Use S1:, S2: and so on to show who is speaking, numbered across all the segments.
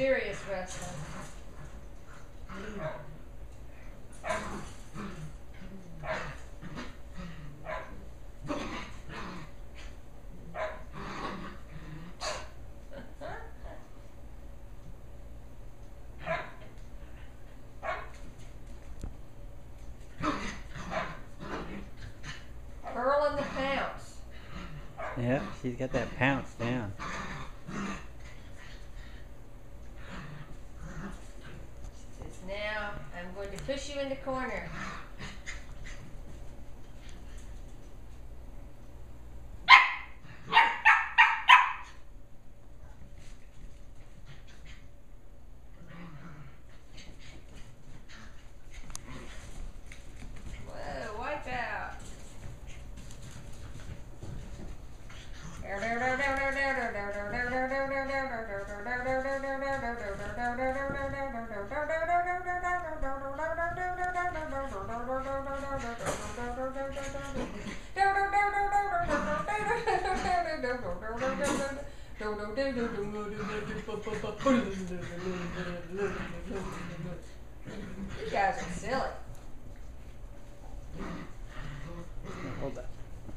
S1: serious wrestling. Pearl and the pounce.
S2: Yep, she's got that pounce down.
S1: She says, now I'm going to push you in the corner. Whoa, wipeout. You guys are silly.
S2: Hold that.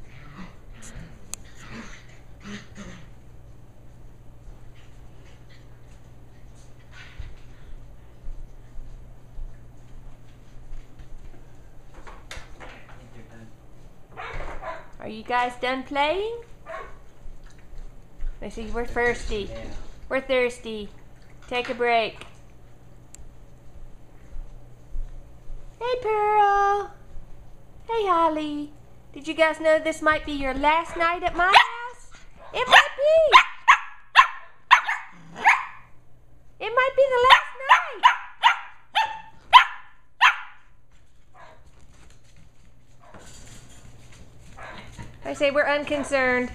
S1: Are you guys done playing? I see we're thirsty.
S2: Yeah.
S1: We're thirsty. Take a break. Hey, Pearl. Hey, Holly. Did you guys know this might be your last night at my house? It might be. It might be the last night. I say we're unconcerned.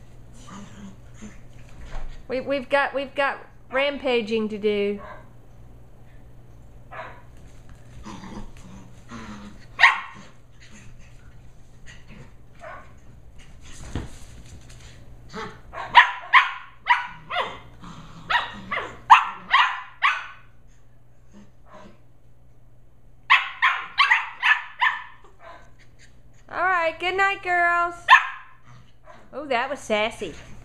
S1: We've got rampaging to do. All right, good night, girls. Oh, that was sassy.